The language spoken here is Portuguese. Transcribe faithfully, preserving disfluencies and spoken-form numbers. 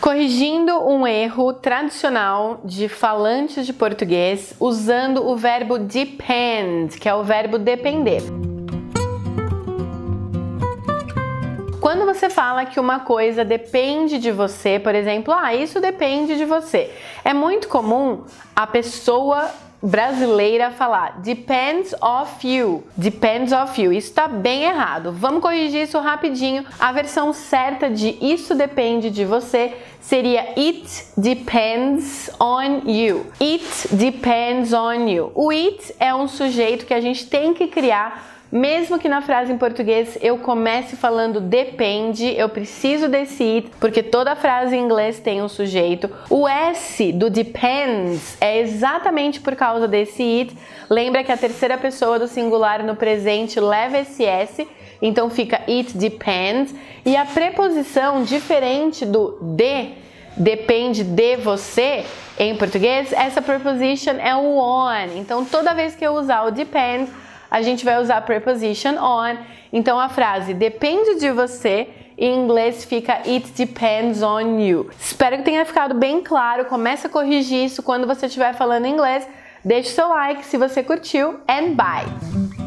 Corrigindo um erro tradicional de falantes de português usando o verbo depend, que é o verbo depender. Quando você fala que uma coisa depende de você, por exemplo, ah, isso depende de você, é muito comum a pessoa brasileira falar depends of you, depends of you. Isso tá bem errado. Vamos corrigir isso rapidinho. A versão certa de isso depende de você seria it depends on you. It depends on you. O it é um sujeito que a gente tem que criar. Mesmo que na frase em português eu comece falando depende, eu preciso desse it, porque toda frase em inglês tem um sujeito. O S do depends é exatamente por causa desse it. Lembra que a terceira pessoa do singular no presente leva esse S, então fica it depends. E a preposição diferente do de, depende de você, em português, essa preposition é o on. Então toda vez que eu usar o depend, a gente vai usar a preposition on. Então a frase depende de você, em inglês fica it depends on you. Espero que tenha ficado bem claro. Comece a corrigir isso quando você estiver falando inglês. Deixe seu like se você curtiu and bye!